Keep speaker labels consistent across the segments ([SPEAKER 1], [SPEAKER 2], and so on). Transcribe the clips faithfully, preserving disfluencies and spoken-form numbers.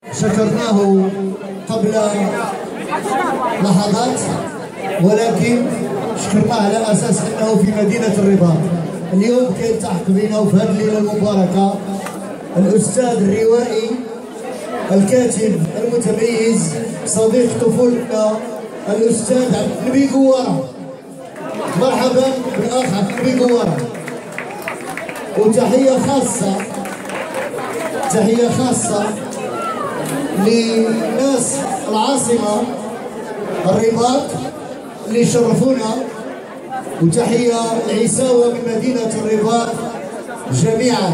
[SPEAKER 1] شكرناه قبل لحظات، ولكن شكرناه على اساس انه في مدينه الرباط. اليوم كيلتحق بنا في هذه الليله المباركه الاستاذ الروائي الكاتب المتميز صديق طفولتنا الاستاذ عبد النبي قواره. مرحبا بالاخ عبد النبي قواره. وتحيه خاصه تحيه خاصه لناس العاصمه الرباط اللي شرفونا، وتحيه العيساوه من مدينه الرباط جميعا.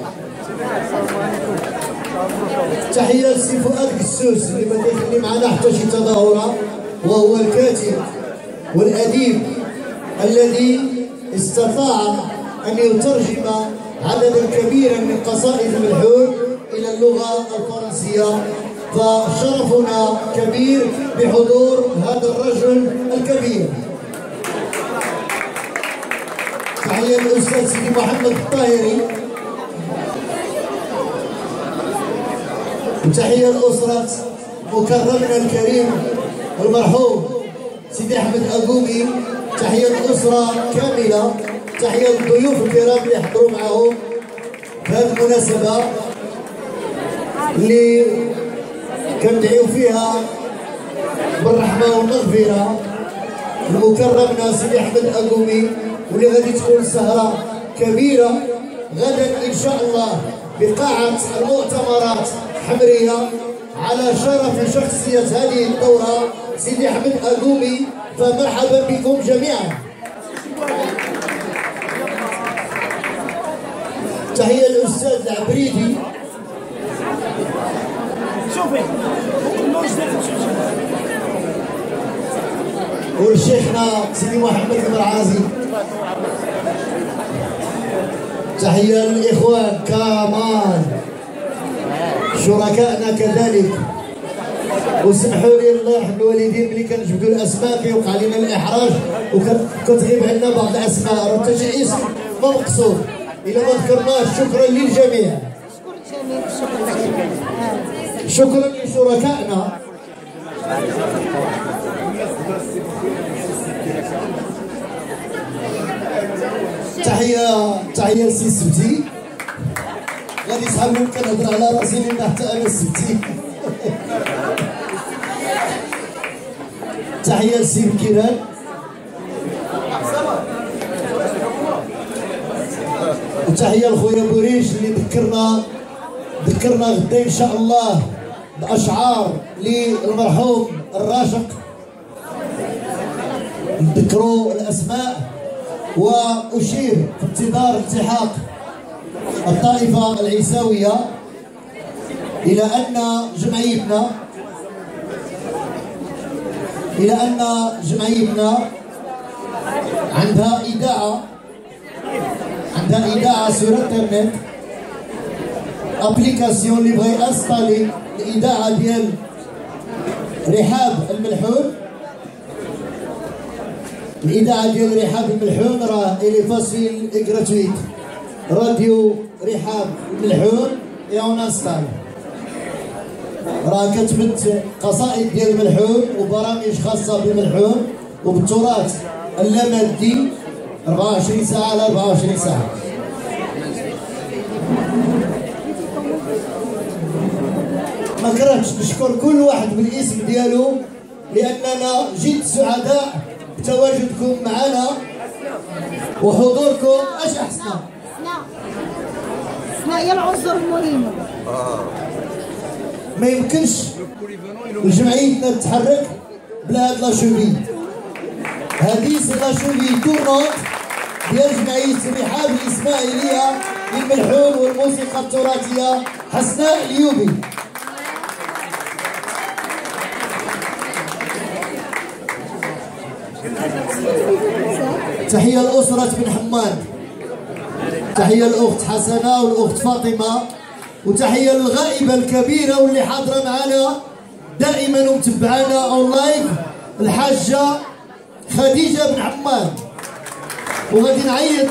[SPEAKER 1] تحيه لسي فؤاد قسوس اللي ما كيخلي معنا حتى شي تظاهره، وهو الكاتب والاديب الذي استطاع ان يترجم عددا كبيرا من قصائد ملحون الى اللغه الفرنسيه، فشرفنا كبير بحضور هذا الرجل الكبير. تحيه للاستاذ سيدي محمد الطاهري، وتحيه لاسره مكرمنا الكريم المرحوم سيدي احمد اقومي. تحيه للاسره كامله، تحيه للضيوف الكرام اللي حضروا معهم في هذه المناسبه اللي كندعيو فيها بالرحمه والمغفره لمكرمنا سيدي احمد اقومي، واللي غادي تكون سهره كبيره غدا ان شاء الله بقاعه المؤتمرات حمريه على شرف شخصيه هذه الدوره سيدي احمد اقومي. فمرحبا بكم جميعا. تحيه للاستاذ العبريدي، ولشيخنا سيدي محمد المرعازي. تحيه للاخوان كمان شركائنا كذلك. وسمحوا لي الله يرحم الوالدين ملي كنجبدوا الاسماء كيوقع لنا الاحراج وكتغيب عنا بعض الاسماء، راه حتى شي اسم ما مقصود الا ما ذكرناش. شكرا للجميع، شكرا لشركائنا. تحيه تحيه لسي السبتي. غادي يسحبوا كنهضر على راسي لان حتى انا السبتي. تحيه لسي بكيران. وتحيه لخويا بوريش اللي ذكرنا ذكرنا غدا ان شاء الله باشعار للمرحوم الراشق، نذكروا الاسماء. واشير في انتظار التحاق الطائفه العيساويه الى ان جمعيتنا الى ان جمعيتنا عندها اذاعه عندها اذاعه سور انترنت، ابليكاسيون اللي بغى انستالي الاذاعه ديال رحاب الملحون. الاذاعه ديال رحاب الملحون راه الي فاسيل اي غراتويت، راديو رحاب الملحون اي اون انستال. راه كتبت قصائد ديال الملحون وبرامج خاصه بالملحون وبالتراث اللامادي أربعة وعشرين ساعه على أربعة وعشرين ساعه. ما كرهتش نشكر كل واحد بالاسم ديالو لاننا جد سعداء بتواجدكم معنا وحضوركم. اش احسن؟
[SPEAKER 2] اسمع هي العنصر المهم.
[SPEAKER 1] ما يمكنش جمعيتنا تتحرك بلا هاد لاشوفي. هادي سي لاشوفي تورنونت ديال جمعية رحاب الإسماعيلية للملحون والموسيقى التراثية حسناء اليوبي. تحية لأسرة بن حماد، تحية للأخت حسنة والأخت فاطمة، وتحية للغائبة الكبيرة واللي حاضرة معنا دائما ومتبعانا اونلاين الحاجة خديجة بن حماد. وغادي نعيط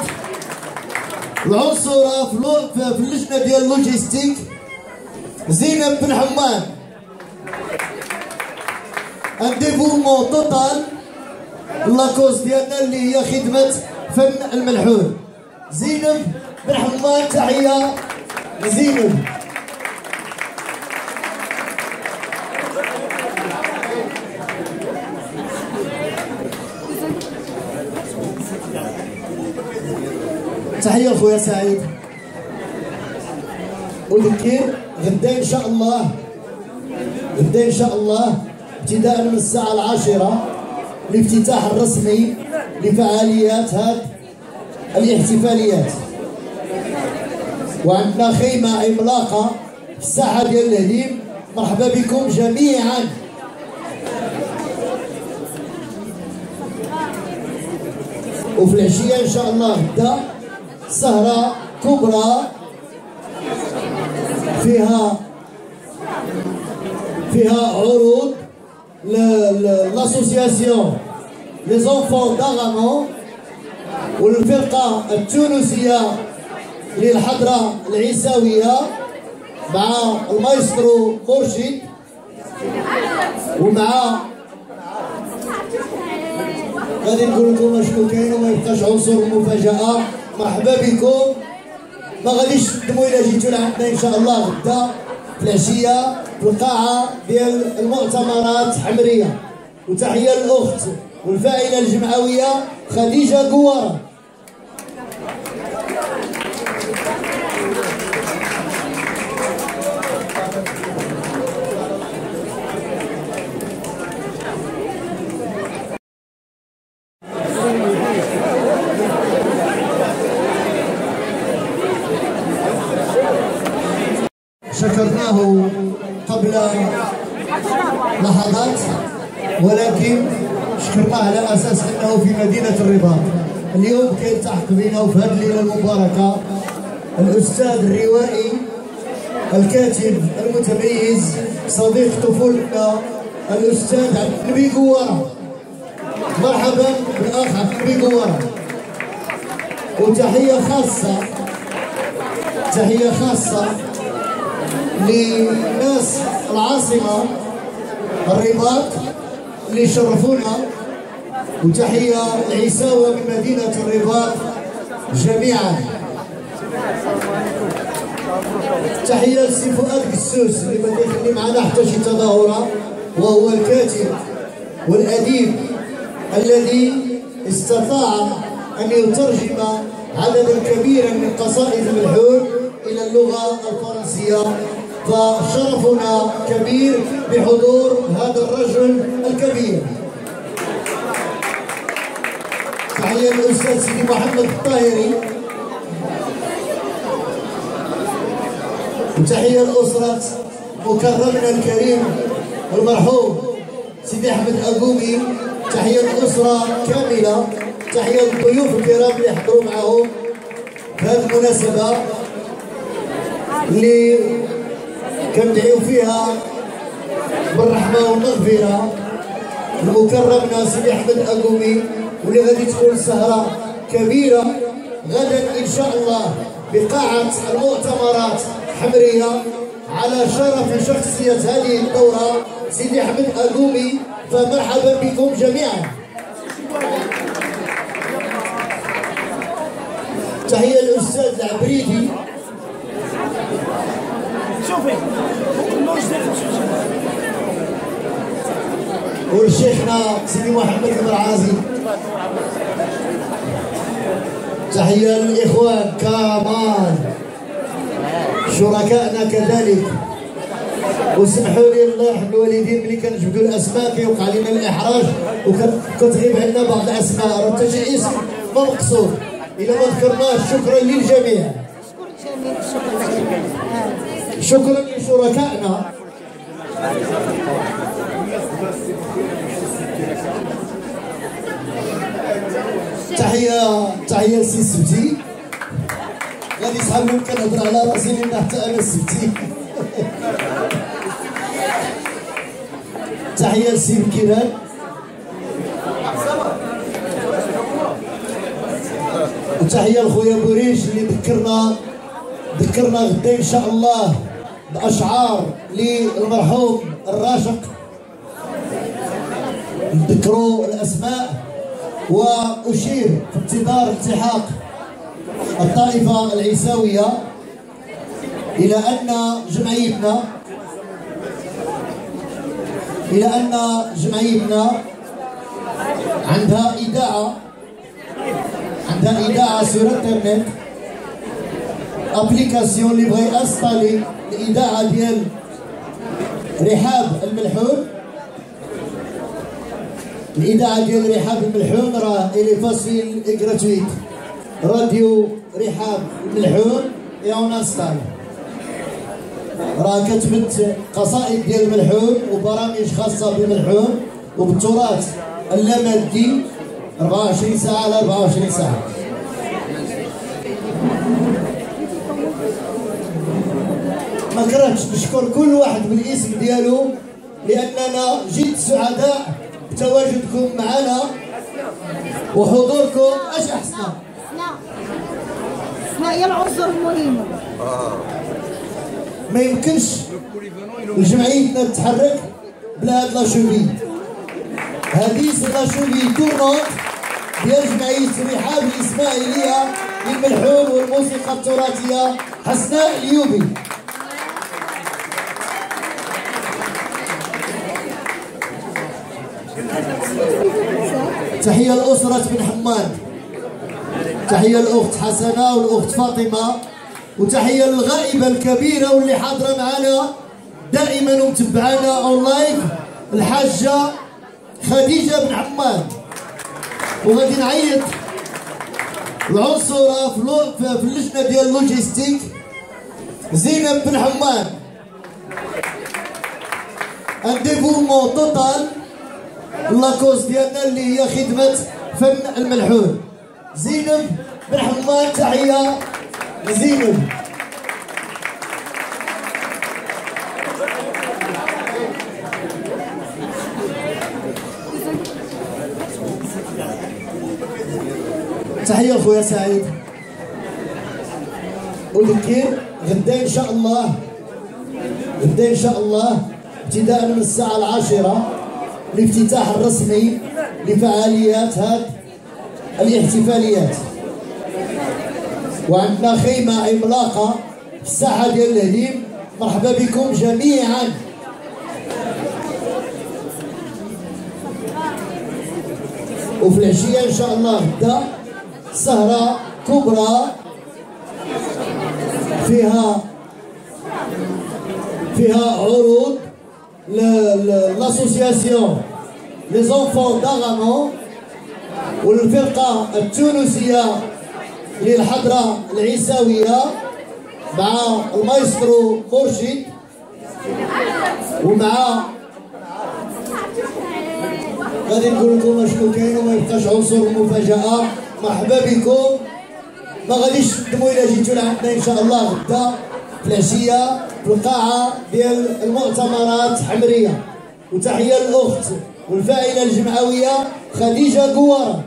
[SPEAKER 1] العنصرة في اللجنة ديال اللوجيستيك زينب بن حماد. ان ديفولمون توتال لاكوز ديالنا اللي هي خدمه فن الملحون. زينب بن حمان، تحيه لزينب. تحيه لخويا سعيد. وذكر غدا ان شاء الله، غدا ان شاء الله ابتداء من الساعه العاشره الافتتاح الرسمي لفعاليات هذه الاحتفاليات. وعندنا خيمه عملاقه في الساحه ديال الهليم. مرحبا بكم جميعا. وفي العشيه ان شاء الله غدا سهره كبرى فيها فيها عروض لاسوسياسيون لي زونفون داغامون والفرقه التونسيه للحضره العيساويه مع المايسترو مرشد ومع غادي نقول لكم اشنو كاين وما يبقاش عنصر المفاجاه. مرحبا بكم. ما غاديش تندموا الا جيتوا لعندنا ان شاء الله غدا في العشيه في القاعه ديال المؤتمرات حمريه. وتحيه للاخت والفاعله الجمعويه خديجه قواره. شكرناه قبل لحظات، ولكن شكرناه على اساس انه في مدينه الرباط. اليوم كيلتحق بنا في هذه الليله المباركه الاستاذ الروائي الكاتب المتميز صديق طفولتنا الاستاذ عبد النبي قواره. مرحبا بالاخ عبد النبي قواره. وتحيه خاصه تحيه خاصه لناس العاصمة الرباط اللي شرفونا. وتحية العيساوة من مدينة الرباط جميعا. تحية لسي فؤاد قسوس اللي ما كيخلي معنا حتى شي تظاهرة، وهو الكاتب والأديب الذي استطاع أن يترجم عددا كبيرا من قصائد الملحون إلى اللغة الفرنسية. فشرفنا كبير بحضور هذا الرجل الكبير. تحية للأستاذ سيدي محمد الطاهري. وتحية لأسرة مكرمنا الكريم المرحوم سيدي أحمد أقومي. تحية للأسرة كاملة. تحية للضيوف الكرام اللي حضروا معهم في هذه المناسبة اللي كندعيو فيها بالرحمه والمغفره لمكرمنا سيدي احمد اقومي، واللي غادي تكون سهره كبيره غدا ان شاء الله بقاعه المؤتمرات حمريه على شرف شخصيه هذه الدوره سيدي احمد اقومي. فمرحبا بكم جميعا. تحيه للاستاذ العبريدي. والشيخنا سيدي محمد المرعازي. تحية للإخوان كمان شركائنا كذلك. وسمحوا لي الله يرحم الوالدين ملي كنجبدوا الأسماء كيوقع لنا الإحراج وكتغيب عندنا بعض الأسماء، راه حتى شي اسم ما مقصود إلا ما ذكرناش. شكرا للجميع. شكرا لشركائنا. تحية تحية لسي السبتي. غادي صحاب ممكن نهضر على راسي لأن حتى أنا السبتي. تحية لسي بكيران. وتحية لخويا بوريش اللي ذكرنا ذكرنا غدا ان شاء الله باشعار للمرحوم الراشق نذكروا الاسماء واشير في انتظار التحاق الطائفه العيساويه الى ان جمعيتنا الى ان جمعيتنا عندها اذاعه عندها اذاعه سور انترنت، ابليكاسيون اللي بغى انستالي الاذاعه ديال رحاب الملحون. الاذاعه ديال رحاب الملحون راه الي فاسيل اي غراتويت، راديو رحاب الملحون اي اون انستال، راه كتبت قصائد ديال الملحون وبرامج خاصه بالملحون وبالتراث اللامادي أربعة وعشرين ساعه على أربعة وعشرين ساعه. ما كرهتش نشكر كل واحد بالاسم ديالو لاننا جد سعداء بتواجدكم معنا وحضوركم. اش احسن؟
[SPEAKER 2] ما هي العنصر المهم.
[SPEAKER 1] ما يمكنش جمعيتنا تتحرك بلا هاد لاشوفي. هذه سي لاشوفي تورنونت ديال جمعيه رحاب الاسماعيليه للملحون والموسيقى التراثيه حسناء اليوبي. تحيه لاسره بن حماد، تحيه للاخت حسنه والاخت فاطمه، وتحيه للغائبه الكبيره واللي حاضره معنا دائما ومتبعانا اون لايف الحاجه خديجه بن حماد. وغادي نعيط العنصره في اللجنه ديال اللوجيستيك زينب بن حماد. ان ديفولمون توتال لاكوز ديالنا اللي هي خدمه فن الملحون. زينب بن حماد تحيه لزينب. تحيه لخويا سعيد. ولكن غدا ان شاء الله غدا ان شاء الله ابتداء من الساعه العاشره الافتتاح الرسمي لفعاليات هذه الاحتفاليات، وعندنا خيمه عملاقه في الساحه ديال الهليم. مرحبا بكم جميعا. وفي العشيه ان شاء الله غدا سهره كبرى فيها فيها عروض لاسوسياسيون لي زونفون داغامون والفرقه التونسيه للحضره العيساويه مع المايسترو مرشد ومع غادي نقول لكم شنو كاين وما يبقاش عنصر المفاجاه. مرحبا بكم، ما غاديش تندموا الا جيتوا لعندنا ان شاء الله غدا في العشيه في القاعه ديال المؤتمرات حمريه. وتحيه للاخت والفاعله الجمعويه خديجه قواره.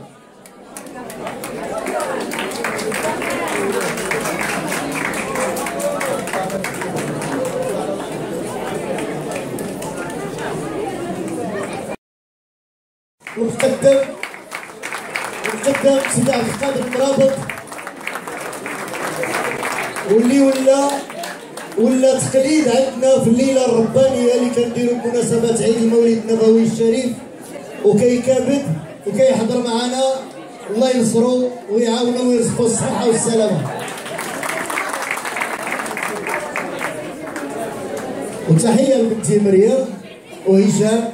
[SPEAKER 1] ونقدم ونقدم سيدي عبد القادر المرابط واللي ولا ولا تقليد عندنا في الليله الربانيه اللي كنديروا بمناسبه عيد المولد النبوي الشريف، وكيكابد وكيحضر معنا. الله ينصرو ويعاونو ويرزقو الصحه والسلامه. وتحيه لبنتي مريم وهشام.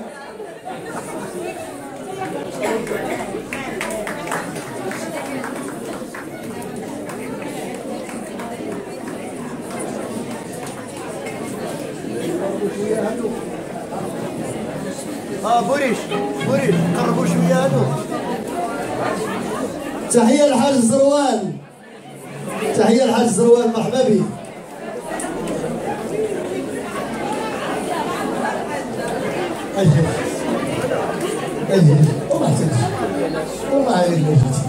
[SPEAKER 1] اه بوريش بوريش قربوا شويه هادو. تحيه للحاج زروال، تحيه للحاج زروال، مرحبا بك. اجي اجي والله تجي والله عليك ما جيتي.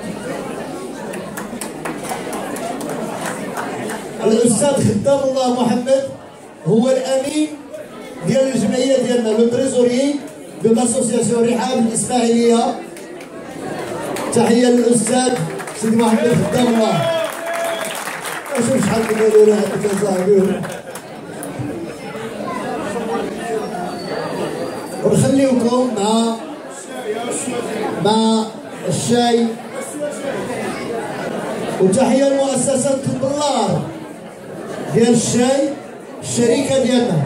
[SPEAKER 1] الاستاذ خدام الله محمد هو الامين ديال الجمعيه ديالنا، لو تريزوري de l'association رحاب الإسماعيلية. تحية للأستاذ سيدي محمد خدام الله. شوف شحال من قالوا عندك أصاحبي. ونخليكم مع مع الشاي. وتحية لمؤسسة الدولار ديال الشاي الشركة ديالنا.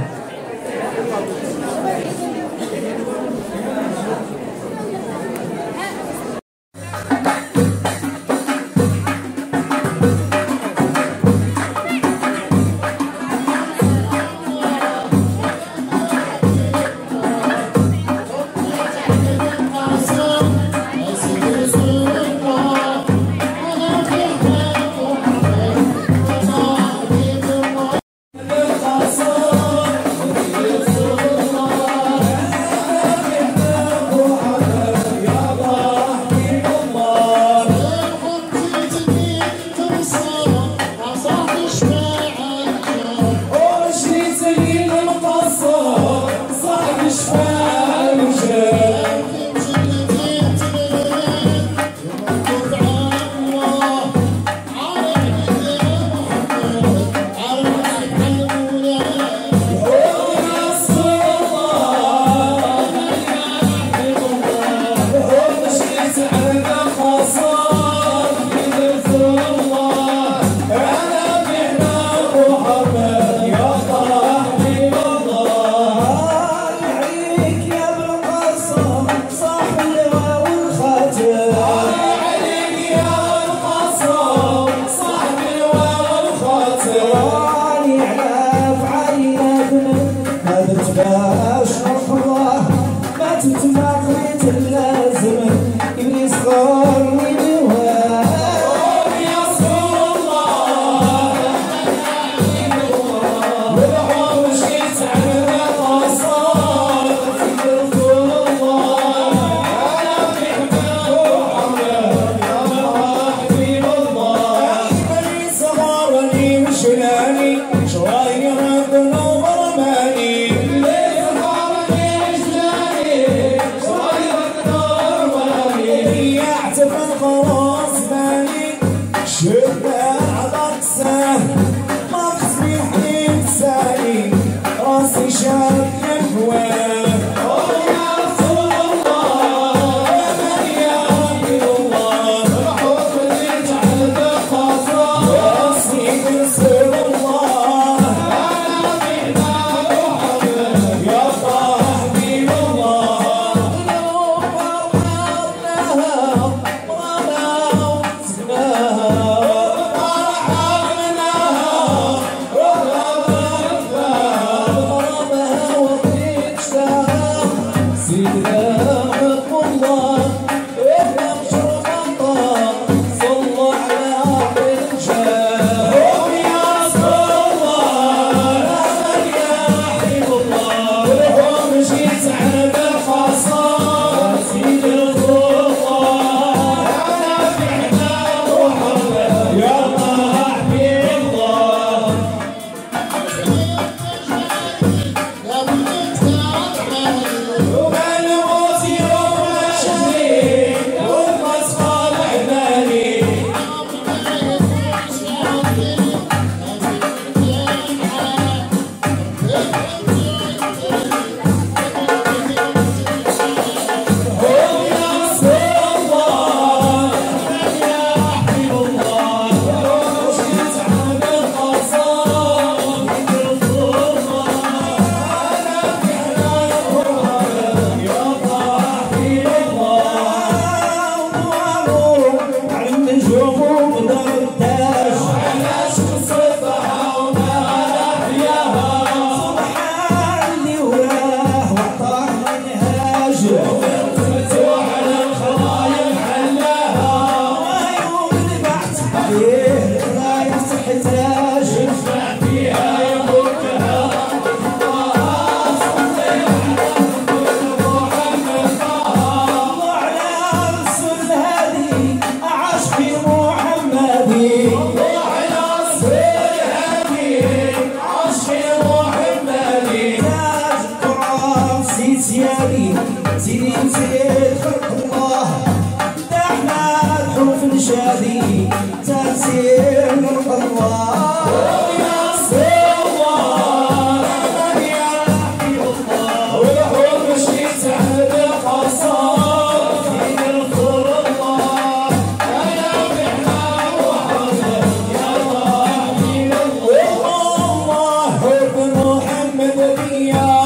[SPEAKER 2] سيد خلق الله تحمد حروف الشادي تنسير خلق الله يا رسول الله من يا حبيب الله والحب مشيت عهد القصار في الخلق الله انا بحنا وحرم يا حبيب الله الله حب محمد بيا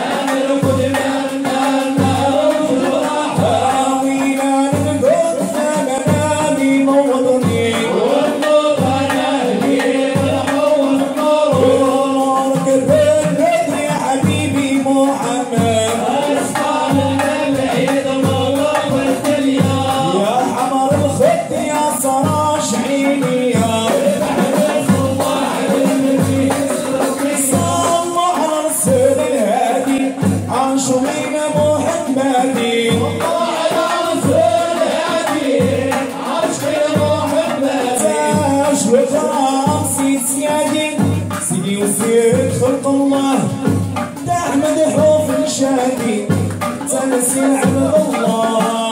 [SPEAKER 2] شوينا محمدي والله على رسول هادي عاشقنا محمدي تاج وكرام سيد سيادي سيدي وسيد خلق الله تحمد حروف الشادي تنسي عبد الله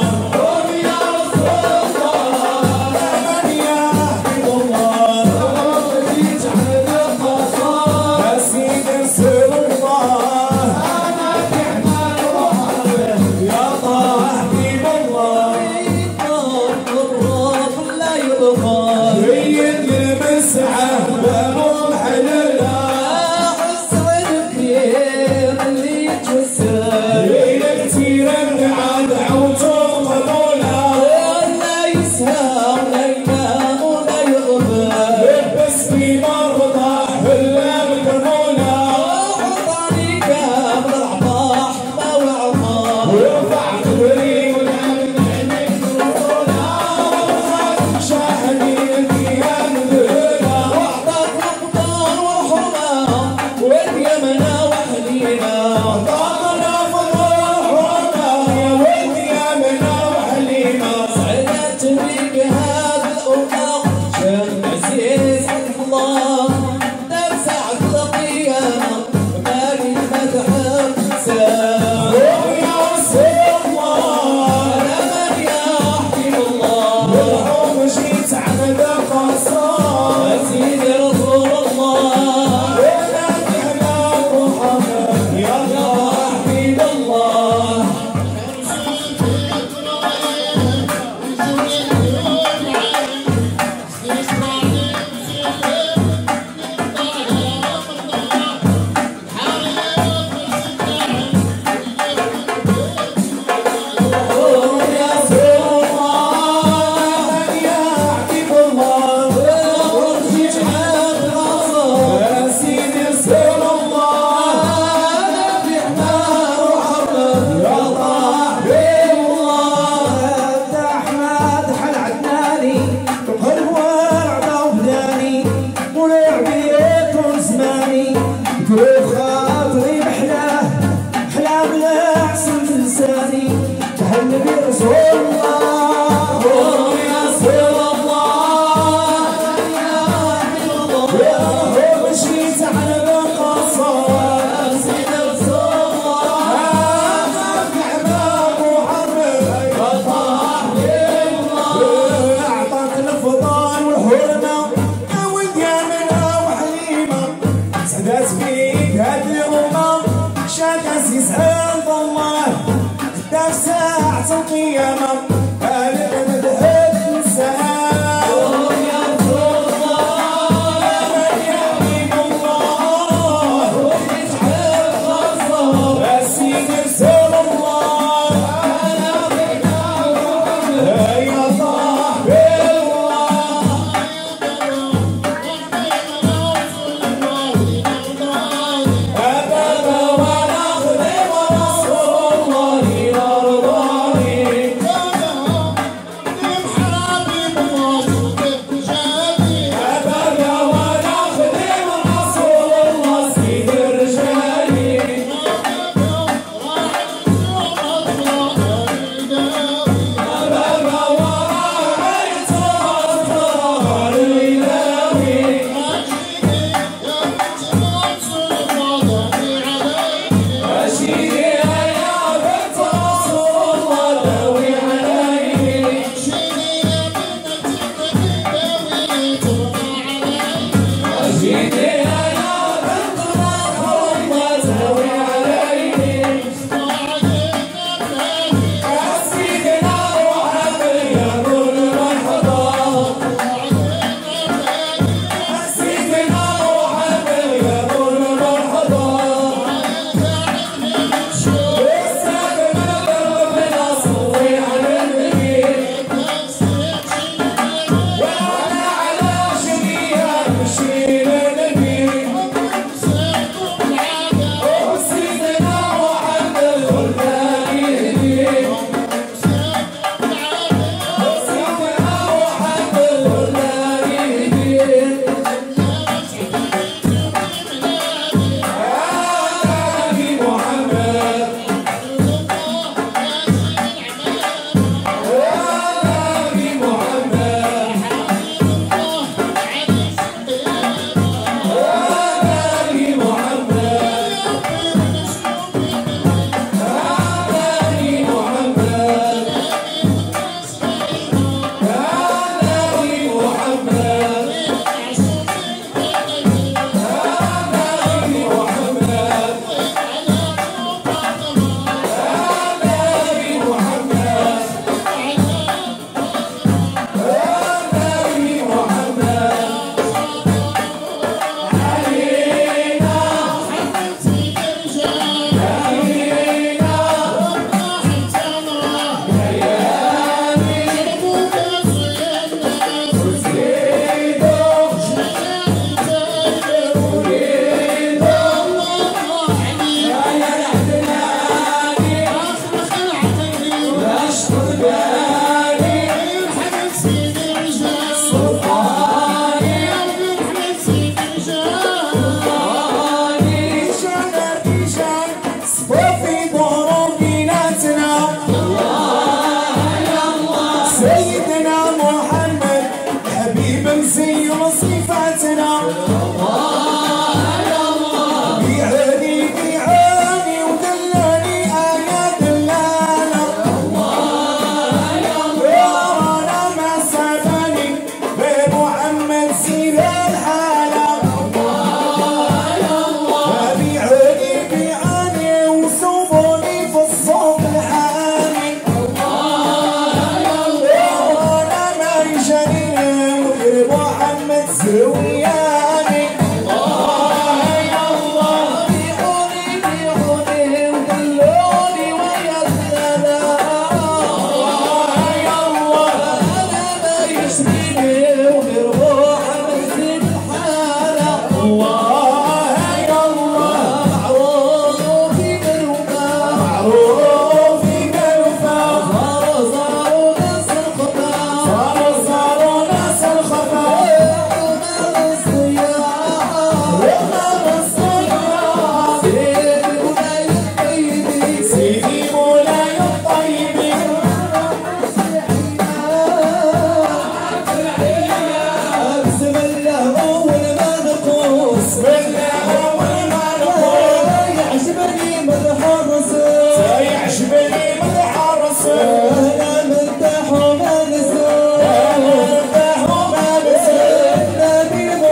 [SPEAKER 2] الرسول يعجبني مدح الرسول انا مدح ومنزول انا مدح ومنزول النبي مو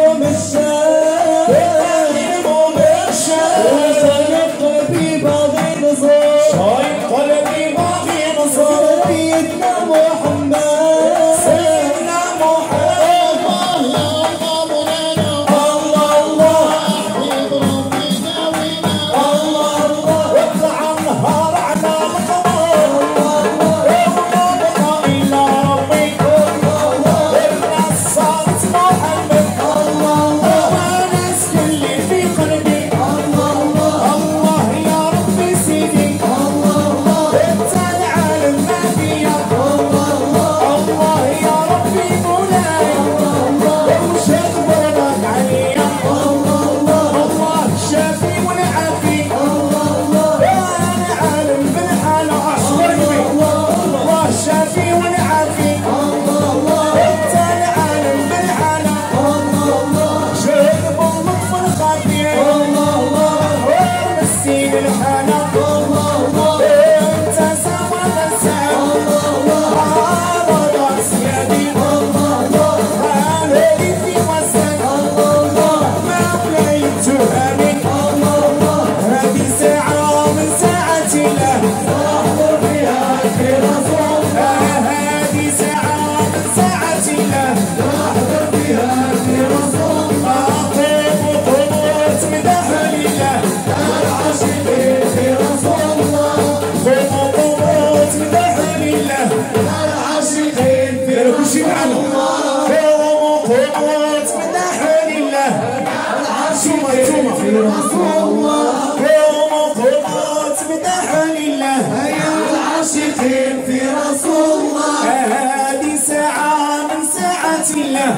[SPEAKER 2] مشاء النبي مو مشاء شايف قلبي باغي نصور شايف قلبي باغي نصور سيدنا محمد سيدنا محمد الله مولانا الله الله حبيب ربي داوينا الله الله واطلع النهار على القمر الله الله يوم الى ربي الله الله الناس صارت محمد الله الله وناس كل في قلبي الله الله الله يا ربي سيدي الله الله انت العالم نبيا الله الله الله يا ربي مولاي الله الله وش اخبرك عليا الله الله الله الشافي والعافي الله الله وانا عالم بالحاله اشكرك الله الشافي والعافي الله الله انت العالم بالحاله الله الله شهد باللطف الخفي الله الله ونسيب الحاله الله الله انت سوى السعد الله الله على راس يدي الله الله عليك في وسط الله الله مولاي تهاني الله الله هذه ساعه من ساعات الله احضر فيها في رسول هذه ساعه من ساعات الله احضر فيها في رسول اطيب وقوت مدح لله العاشقين في رسول الله طيب وقوت مدح لله العاشقين في رسول الله طيب وقوت مدح لله العاشقين في رسول الله طيب وقوت مدح لله العاشقين في رسول الله هذه ساعة من ساعات الله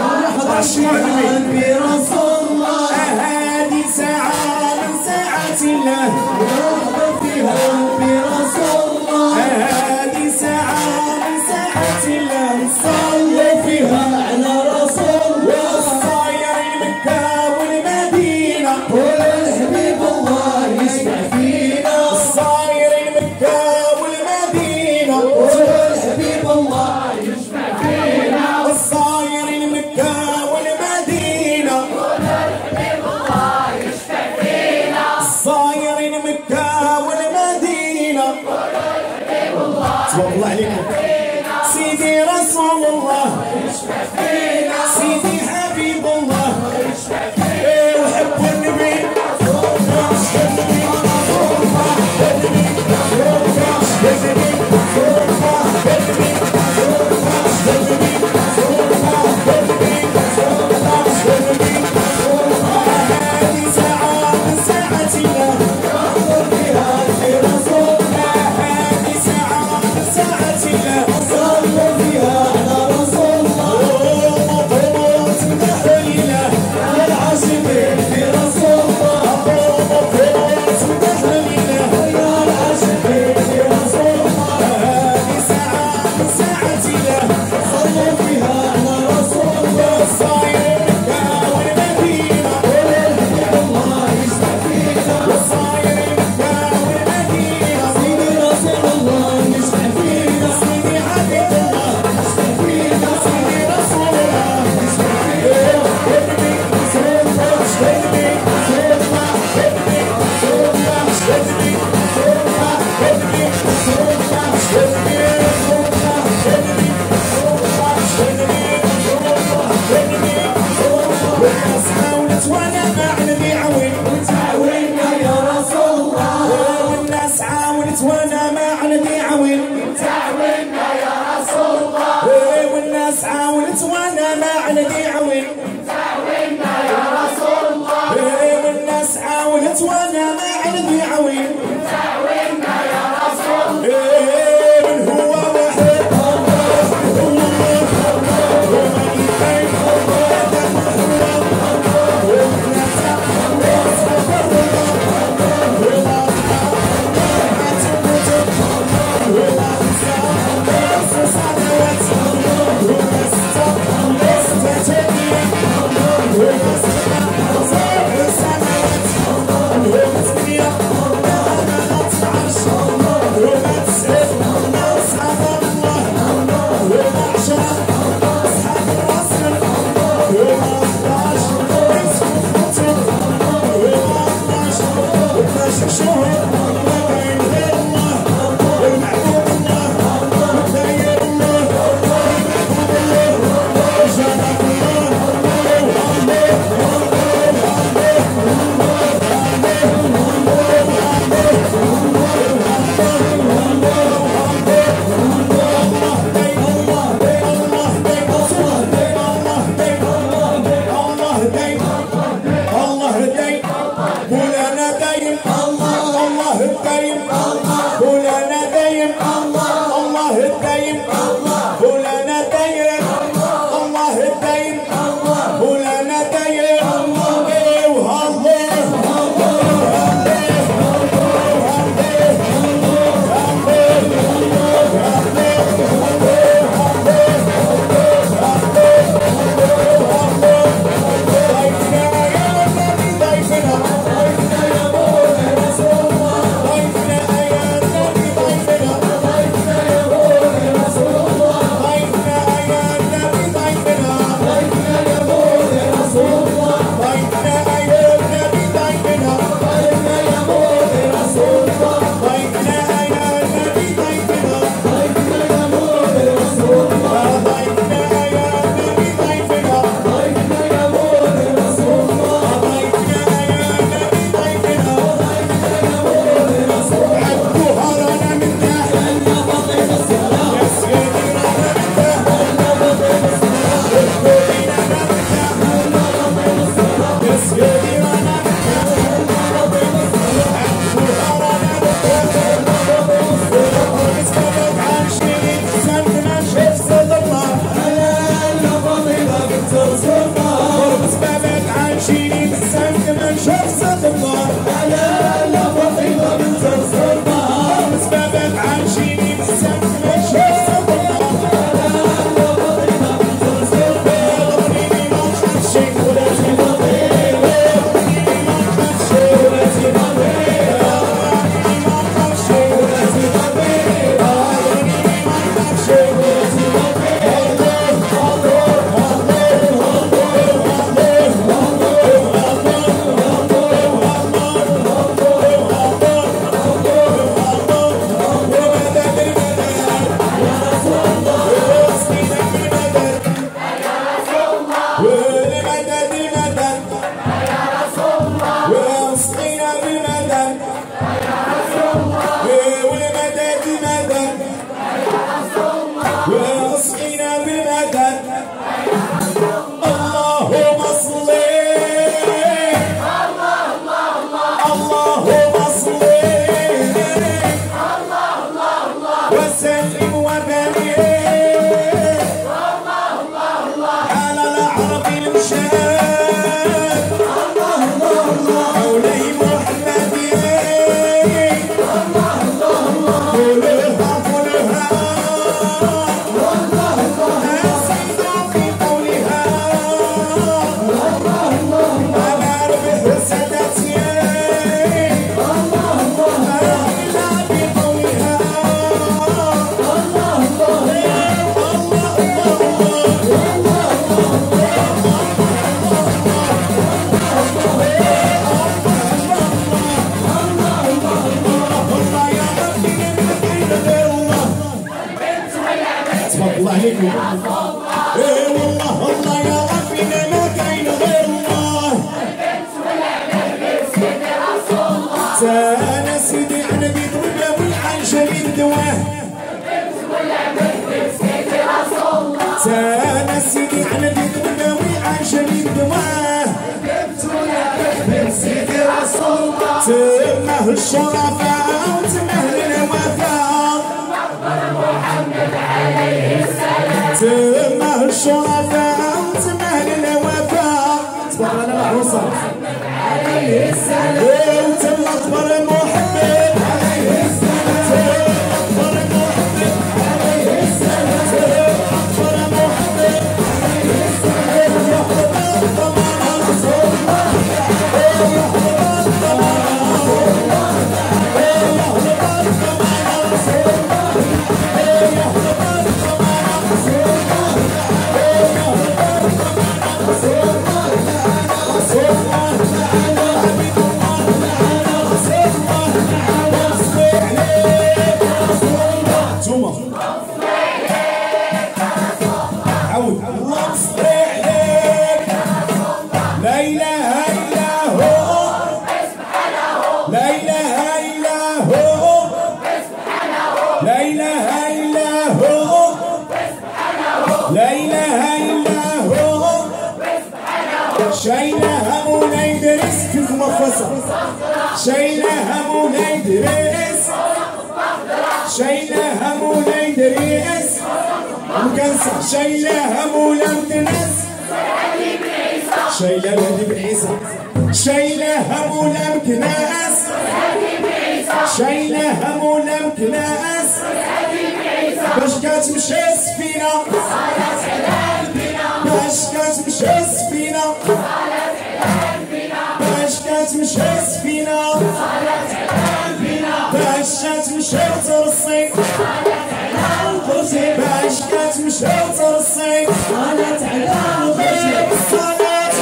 [SPEAKER 2] العاشقين في رسول الله هذه ساعة من ساعات الله نحضر فيها في رسول الله هذه ساعة من ساعات الله نصلي فيها على رسول الله الصاير المكة والمدينة والحبيب الله يشفع فينا الصاير المكة والمدينة والحبيب الله يشفع فينا الصاير المكة والمدينة والحبيب الله يشفع فينا الصاير المكة والمدينة والحبيب الله تبارك الله عليكم سيدي رسول الله يشفع فينا سيدي حبيب الله يشفع فينا وحب النبي هذه ساعة من ساعات الله نحضر فيها في رسول الله هذه ساعة من ساعات الله نصلي فيها على رسول الله وقوت مدح لله العاشقين في رسول الله وقوت مدح لله العاشقين في رسول الله هذه ساعة من ساعات الله نصلي فيها على رسول الله الصاير مكة والمدينة والحبيب الله يشفع فينا الصاير مكة والمدينة سيدي رسول الله يشفع فينا سيدي حبيب الله يشفع فينا سيدي رسول الله يشفع فينا ابني رسول الله ابني رسول الله ابني رسول الله ابني رسول الله ابني رسول الله ابني رسول الله ابني رسول الله ابني رسول الله ابني رسول الله والناس حاولت وانا ما عندي عوين وتعاوننا يا رسول الله والناس حاولت وانا ما عندي عوين وتعاوننا يا رسول الله والناس حاولت وانا ما عندي عوين وتعاوننا يا رسول الله والناس حاولت وانا ما عندي عوين وتعاوننا يا رسول الله من هو واحد الله هو الله هو ملكين الدايم مولانا دايم الله الدايم مولانا دايم الله الدايم مولانا دايم ايه وهالله الله عليكم. ايه والله الله يا ربنا ما كاين غير الله. انا سيدي على بيت ولا والعيشه بيد دواه. انا سيدي على بيت ولا والعيشه بيد دواه. سيدي رسول الله تمه الشرفاء وتمه الوفاء. محمد عليه السلام تمه الشرفاء وتمه الوفاء. تبارك الله محروسه محمد عليه السلام وتم اكبر محمد عليه السلام. اكبر محمد عليه السلام اكبر محمد عليه السلام. يا حبيب طبعا رسول الله يا حبيب طبعا رسول الله يا حبيب طبعا رسول الله يا حبيب طبعا رسول الله يا حبيب طبعا رسول الله رسول الله تعالى حبيب الله تعالى رسول الله تعالى صلي عليك يا رسول الله. انتوما صلي عليك يا رسول الله. عود الله صلي عليك يا رسول الله. لا اله الا هو سبحانه. لا اله الا هو سبحانه. لا اله الا هو سبحانه. لا اله الا هو سبحانه. شايله همونا يدرس في المفصل شايلها مولاي دريس شايلها مولاي دريس مكنسة شايلها مولا مكنس شايلها الهدي بعيسى شايلها مولا مكناس شايلها مولا مكناس باش كتمشي السفينة باش كتمشي السفينة باش كتمشي السفينة باش كتمشي وترصي باش كتمشي وترصي صلاة على الخشب صلاة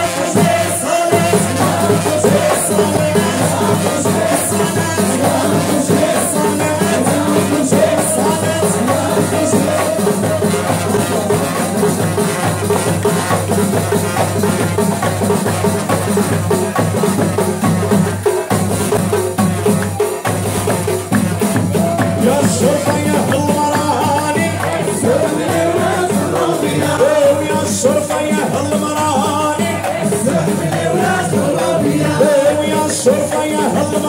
[SPEAKER 2] يا الشرطة يا المراني يا الشرطة يا المراني يا الشرطة يا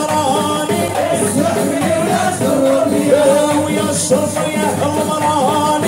[SPEAKER 2] المراني ويا الشرطة يا المراني